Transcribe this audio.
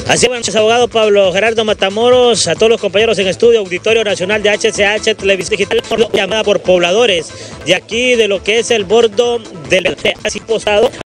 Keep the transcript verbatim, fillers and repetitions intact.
Así es, abogado Pablo Gerardo Matamoros, a todos los compañeros en estudio, Auditorio Nacional de H C H Televisión Digital, llamada por pobladores de aquí, de lo que es el bordo del así posado,